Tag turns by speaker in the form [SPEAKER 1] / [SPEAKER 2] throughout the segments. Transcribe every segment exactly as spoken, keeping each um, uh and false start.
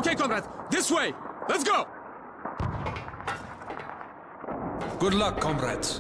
[SPEAKER 1] Okay, comrades, this way! Let's go!
[SPEAKER 2] Good luck, comrades.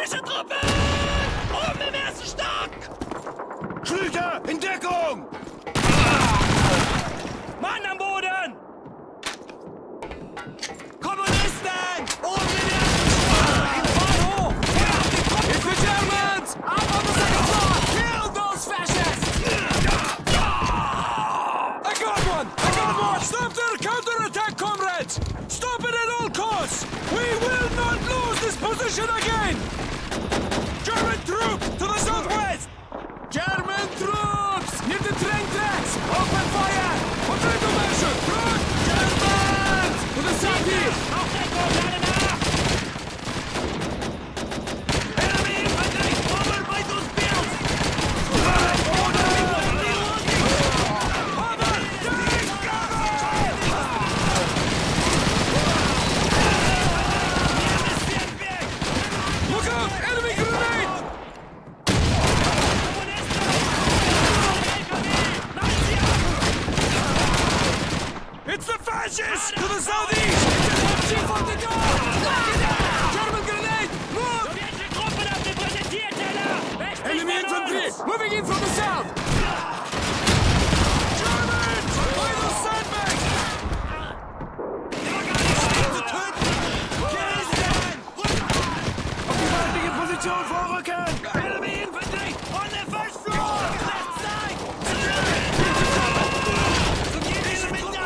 [SPEAKER 3] Sowjetische Truppen! Oben im ersten Stock!
[SPEAKER 1] Schlüter, in Deckung!
[SPEAKER 3] Mann am Boden! Kommunisten! Oben im ersten Stock! Fahr hoch! Feuer auf die Truppen!
[SPEAKER 1] It's the Germans!
[SPEAKER 3] Up on the second floor! Kill those fascists!
[SPEAKER 1] I got one! I got one! Stop their counterattack, comrades! Stop it at all costs! We will not lose this position again! German troops to the southwest! German troops! Near the train tracks! Open fire! Potato measure! Run! Germans! To the southeast!
[SPEAKER 3] Auf Deckung, alle nach! Enemy infantry! Over by those bills!
[SPEAKER 1] Look out! Enemy grenade! It's the fascists! To the southeast!
[SPEAKER 3] Chief of the door!
[SPEAKER 1] German grenade! Move!
[SPEAKER 3] Sowjetische Truppen auf dem Präsentierteller! Wer spricht
[SPEAKER 1] Enemy
[SPEAKER 3] mit
[SPEAKER 1] infantry!
[SPEAKER 3] uns?
[SPEAKER 1] Moving in from the south! Germans! By the sandbags! Occupying Position, vorrücken!
[SPEAKER 3] Enemy infantry on the first floor! Left side! Sowjetische Truppen!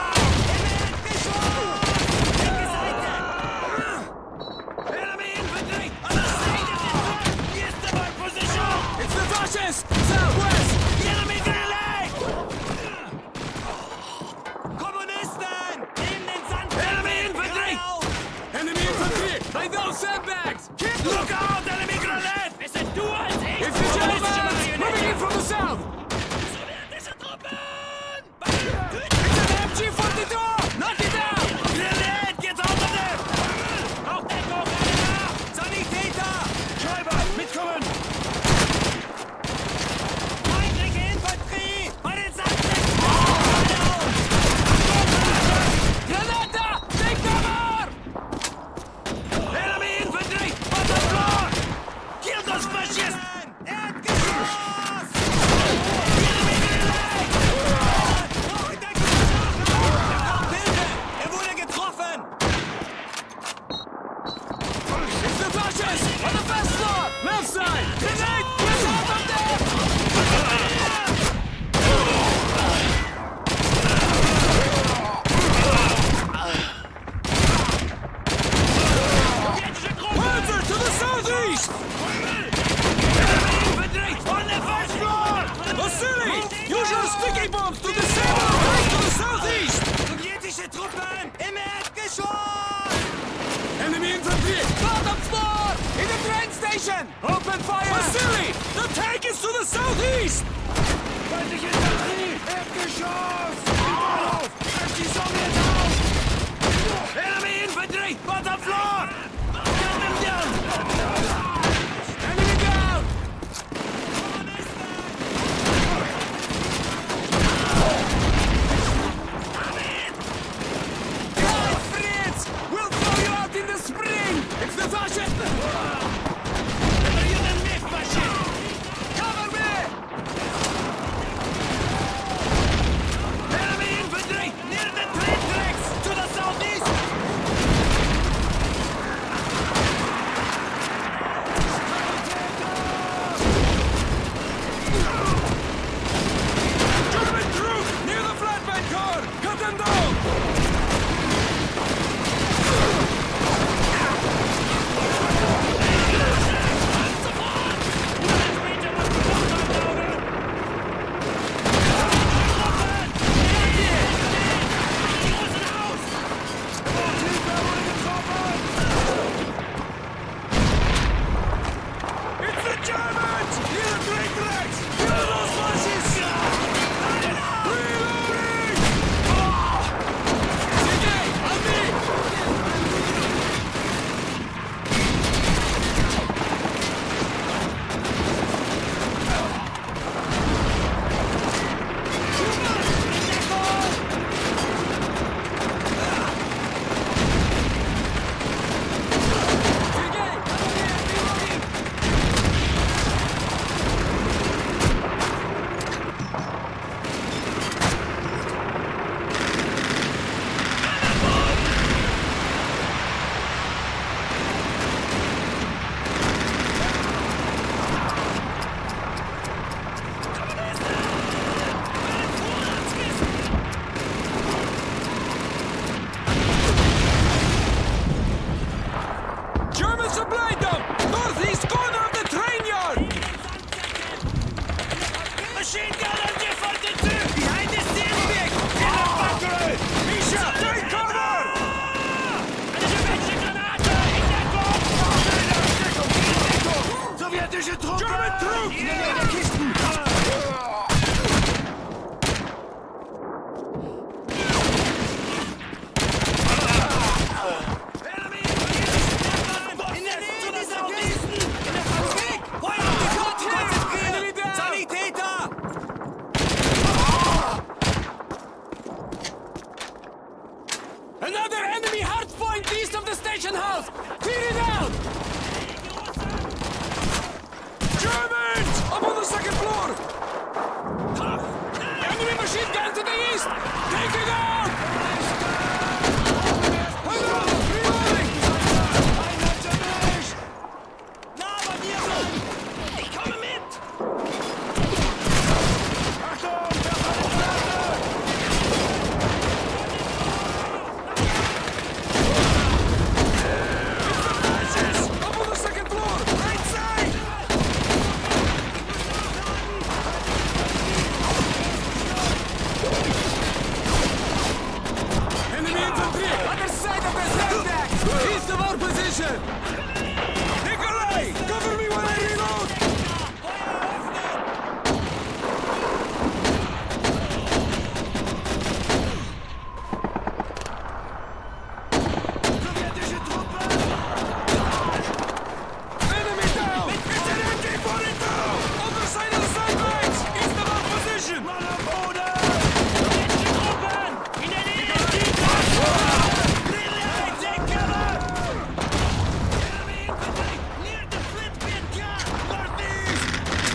[SPEAKER 3] Linke Seite! Enemy infantry on the side of the truck! Here's the mark position!
[SPEAKER 1] It's the fascists! Southwest!
[SPEAKER 3] Enemy grenade! Kommunisten! Neben den Sandbergen!
[SPEAKER 1] Enemy infantry! Enemy infantry! By those sandbags! Keep
[SPEAKER 3] Look out! Enemy grenade! Es sind du als ich!
[SPEAKER 1] It's the Germans! Moving in from the south!
[SPEAKER 3] Sowjetische Truppen!
[SPEAKER 1] It's an M G forty-two! Knock it down!
[SPEAKER 3] Grenade! Geht's unter dem! Auf Deckung! Alle nach! Sanitäter!
[SPEAKER 1] Schreiber, mitkommen!
[SPEAKER 3] Feindliche Infanterie! Bei den Sandbergen!
[SPEAKER 1] Granata! Take cover!
[SPEAKER 3] Enemy infantry! On the floor! Kill those fascists! Erdgeschoss! Enemy grenade! Brauche Deckung! Er braucht Hilfe! Er wurde getroffen!
[SPEAKER 1] It's the fascists! On the first floor! Left side! Grenade! Get out of there!
[SPEAKER 3] Sowjetische Truppen!
[SPEAKER 1] Panzer to the southeast!
[SPEAKER 3] Enemy infantry! On the first floor!
[SPEAKER 1] Vasily! Use your sticky bombs to disable the right to the southeast!
[SPEAKER 3] Sowjetische Truppen! Im Erdgeschoss!
[SPEAKER 1] Enemy infantry!
[SPEAKER 3] Bottom floor! In the train station!
[SPEAKER 1] Open fire! Vasily! The tank is to the southeast!
[SPEAKER 3] Feindliche Infanterie! Erdgeschoss! Bahnhof! Greift die Sowjets auf! Enemy infantry! Bottom floor! Get them down!
[SPEAKER 1] Enemy down!
[SPEAKER 3] Guys, Fritz! We'll throw you out in the spring!
[SPEAKER 1] It's the fascists!
[SPEAKER 3] You the myth machine! Cover me! Enemy infantry! Near the train tracks! To the southeast!
[SPEAKER 1] Taking out! Hold on! Reloading!
[SPEAKER 3] Na, bei mir sein! Ich komme mit! Achtung! Der
[SPEAKER 1] Ashes! Up on the second floor! Right side! Enemy infantry! Other side of the sandbag! East of our position! Nikolai! Cover me while I reload!
[SPEAKER 3] sowjetische Truppe!
[SPEAKER 1] Enemy down! It's an M K forty-two! Other side of the sandbags! East of our position!
[SPEAKER 3] Mann am Boden! Sowjetische Truppen! In der Nähe ist die Relay! Take cover! Enemy infantry! Near the flip pit gun! Northeast!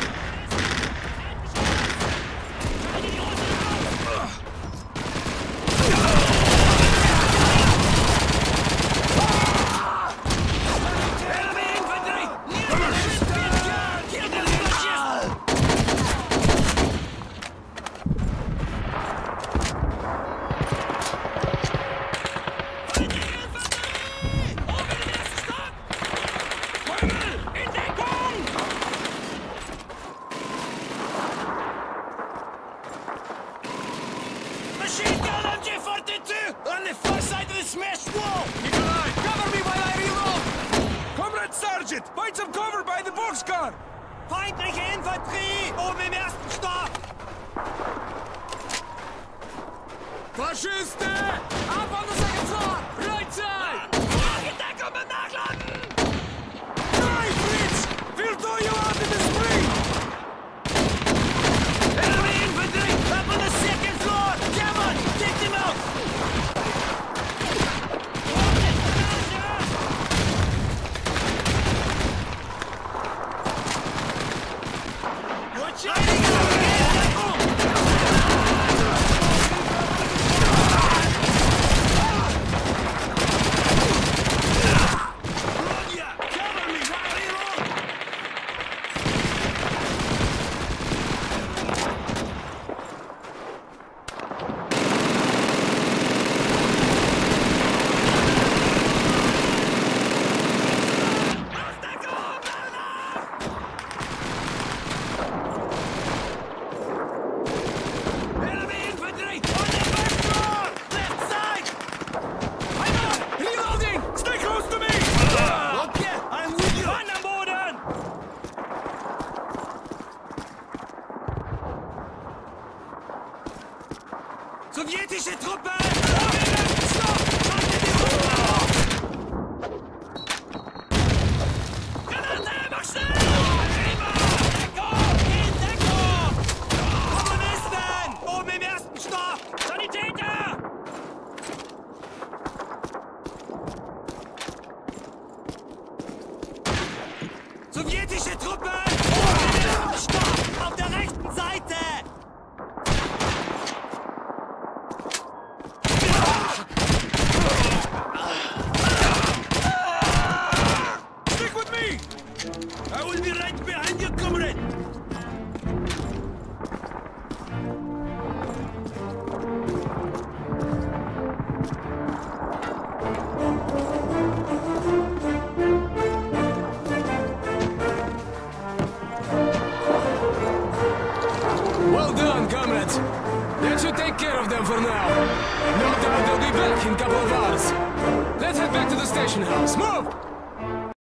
[SPEAKER 3] Schneide die Hose raus! Enemy infantry! Near the flip pit gun! Kill the fascists! Feindliche Infanterie! Oben im ersten Stock! Teufel! In Deckung! Machine gun M K forty-two! On the far side of the smashed wall!
[SPEAKER 1] Nikolai! Cover me while I reload! Comrade Sergeant! Find some cover by the boxcar!
[SPEAKER 3] Feindliche Infanterie! Oben im ersten Stock!
[SPEAKER 1] Faschiste! Up on the second floor! Right side!
[SPEAKER 3] In Deckung beim Nachladen!
[SPEAKER 1] Drive, Fritz! We'll throw you out in the street!
[SPEAKER 3] Enemy infantry! Up on the second floor! Come on! Take them out! Watch out! Rodya! Cover me while I reload! Enemy infantry! On the first floor! Left side! I'm up!
[SPEAKER 1] Reloading! Stay close to me!
[SPEAKER 3] Okay, I'm with you! Mann am Boden! Sowjetische Truppe! Stopp! Haltet die Ruhe auf! Granate, mach schnell! Rieber! Deckung! In Deckung! Kommunisten! Oben im ersten Stock! Sanitäter! Sowjetische Truppe! Oben im ersten Stock! Auf der rechten Seite!
[SPEAKER 1] Stick with me!
[SPEAKER 3] I will be right behind you, comrade!
[SPEAKER 1] Well done, comrades! That should take care of them for now. No doubt they'll be back in a couple of hours. Let's head back to the station house. Move!